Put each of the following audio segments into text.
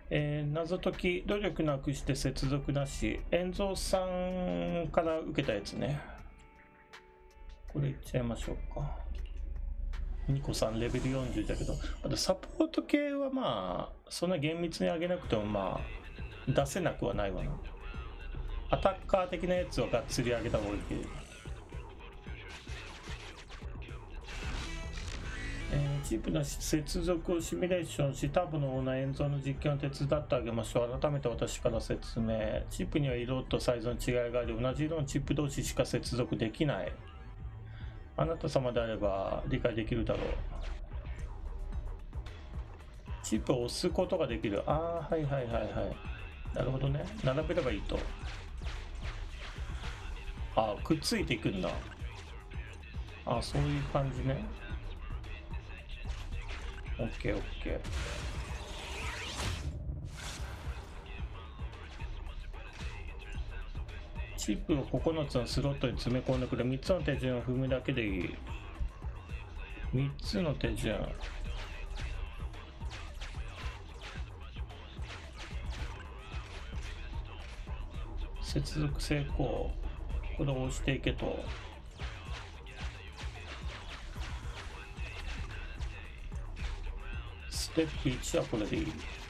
謎解き努力なくして接続なし、円蔵さんから受けたやつね。これいっちゃいましょうか。ニコさんレベル40だけど、まだサポート系はまあそんな厳密に上げなくてもまあ出せなくはないわな。アタッカー的なやつをがっつり上げた方がいいけど。チープな接続をシミュレーションし、ターボのオーナー円蔵の実験を手伝ってあげましょう。改めて私から説明。チップには色とサイズの違いがあり、同じ色のチップ同士しか接続できない。あなた様であれば理解できるだろう。チップを押すことができる。ああ、はいはいはいはい。なるほどね。並べればいいと。ああ、くっついていくんだ。ああ、そういう感じね。オッケーオッケー。チップを9つのスロットに詰め込んでくれ。3つの手順を踏むだけでいい。3つの手順。接続成功。これを押していけと。ステップ1はこれでいい。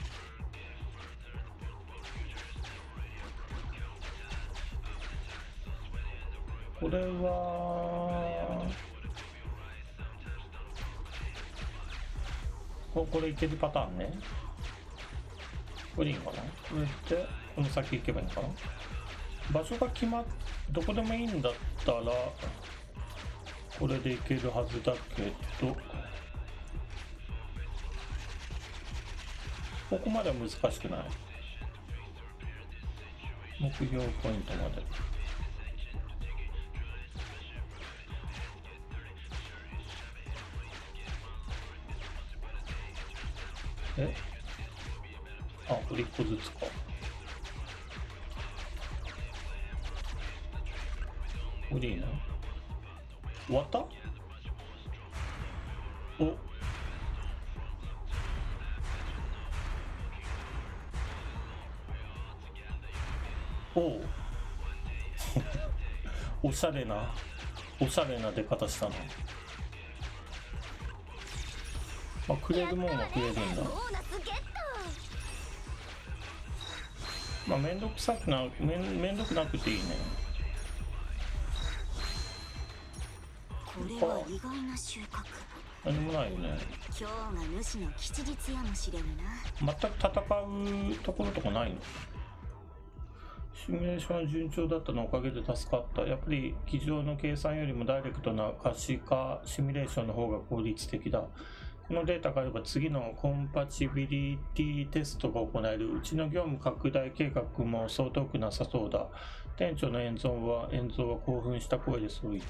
これはこれいけるパターンね。これいいのかな。これでこの先行けばいいのかな。場所が決まっどこでもいいんだったらこれでいけるはずだけど、ここまでは難しくない。目標ポイントまで。あ、これ1個ずつか。これいいな。終わった？おおしゃれな出方したな。まあ、くれるもんはくれるんだ。まあめんどくなくていいね。 これは意外な収穫。 何もないよね。 今日が主の吉日やもしれんな。 全く戦うところとかないの？シミュレーション順調だったのおかげで助かった。やっぱり机上の計算よりもダイレクトな可視化シミュレーションの方が効率的だ。このデータがあれば次のコンパチビリティテストが行える。うちの業務拡大計画もそう遠くなさそうだ。店長の円蔵は興奮した声でそう言った。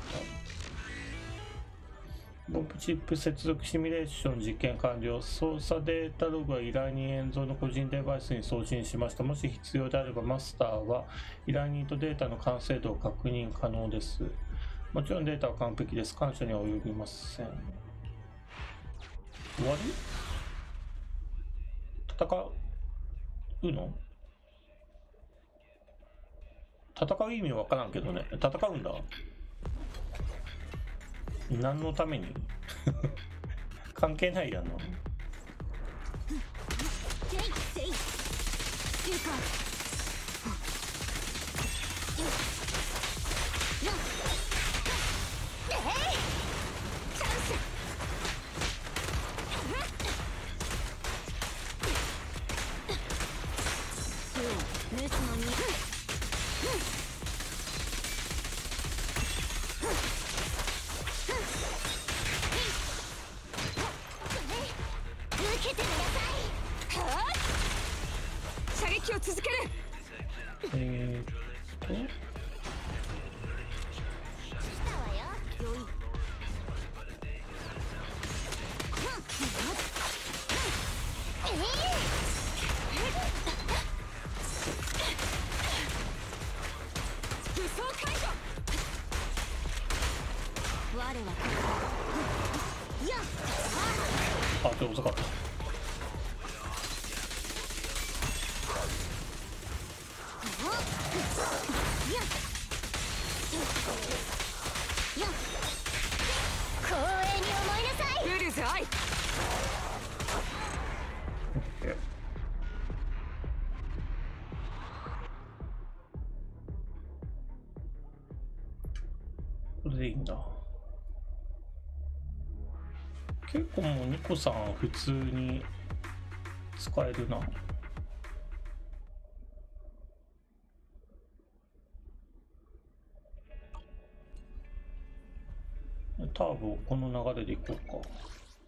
ボブチップ接続シミュレーション実験完了。操作データログは依頼人円蔵の個人デバイスに送信しました。もし必要であればマスターは依頼人とデータの完成度を確認可能です。もちろんデータは完璧です。感謝には及びません。終わり？戦うの？戦う意味わからんけどね。戦うんだ。何のために関係ないやんな。 射撃を続ける。 あ、ちょっと遅かった。 でいいんだ。結構もうニコさん普通に使えるな。ターボこの流れでいこうか。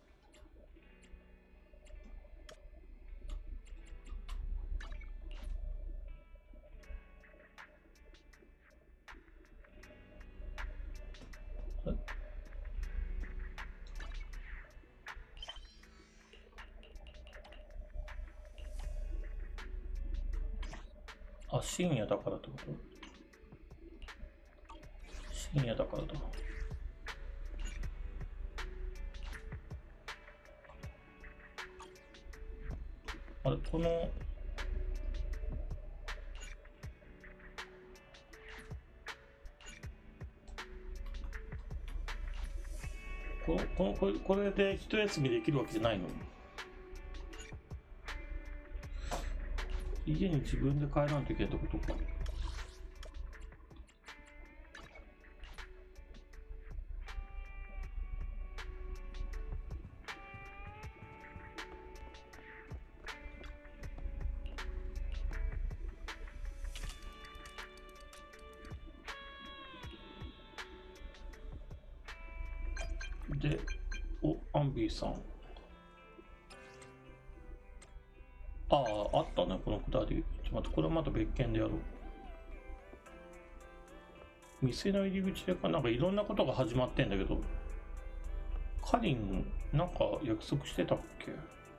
あ、深夜だからってこと？深夜だからだ。あれ、このこれで一休みできるわけじゃないの？家に自分で帰らんといけないってことか。で、アンビーさん。ああ、あったね、このくだり。ちょっと待って、これまた別件でやろう。店の入り口でなんかいろんなことが始まってんだけど、カリン、なんか約束してたっけ？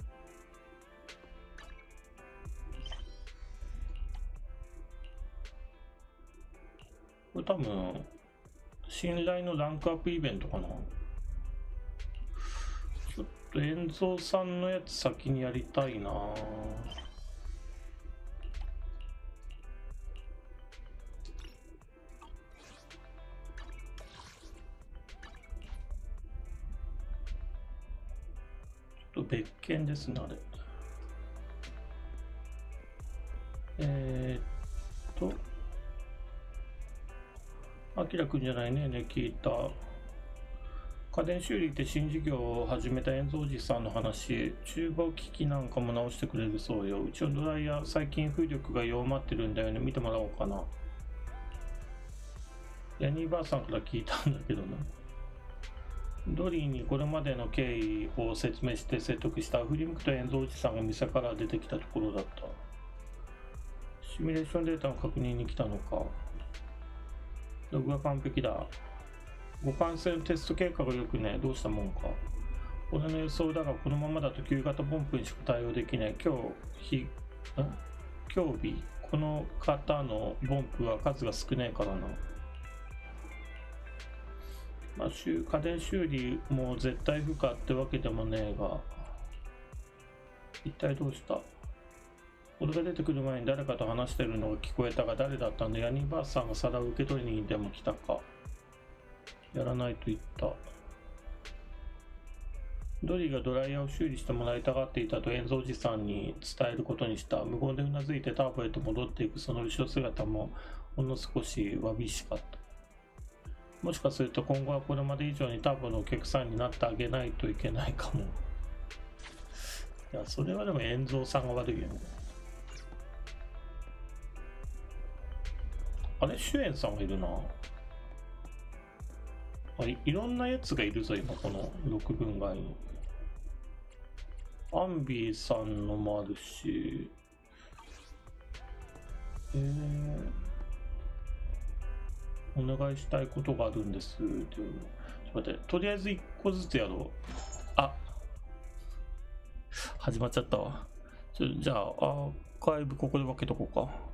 これ多分、信頼のランクアップイベントかな。ちょっと遠蔵さんのやつ先にやりたいな。ちょっと別件ですね、あれ。あきらくんじゃないね、聞いた。家電修理って新事業を始めた遠蔵寺さんの話、厨房機器なんかも直してくれるそうよ。うちのドライヤー最近風力が弱まってるんだよね。見てもらおうかな。ヤニーばあさんから聞いたんだけどな。ドリーにこれまでの経緯を説明して説得した振り向くと遠蔵寺さんが店から出てきたところだった。シミュレーションデータの確認に来たのか。ログが完璧だ。互換性のテスト経過が良くね。どうしたもんか。俺の予想だがこのままだと旧型ポンプにしか対応できない。今日この方のポンプは数が少ないからな。まあ、家電修理も絶対不可ってわけでもねえが、一体どうした？俺が出てくる前に誰かと話してるのが聞こえたが誰だったんだ？ヤニーばあさんが皿を受け取りにでも来たか。やらないと言った。ドリーがドライヤーを修理してもらいたがっていたと遠蔵寺さんに伝えることにした。無言でうなずいてターボへと戻っていくその後ろ姿もほんの少しわびしかった。もしかすると今後はこれまで以上にターボのお客さんになってあげないといけないかも。いや、それはでも遠蔵さんが悪いよね。あれ、シュエンさんがいるな。いろんなやつがいるぞ、今、この6分外に。アンビーさんのもあるし、お願いしたいことがあるんですっていう。ちょっと待って、とりあえず1個ずつやろう。あ、始まっちゃったわ。じゃあ、アーカイブここで分けとこうか。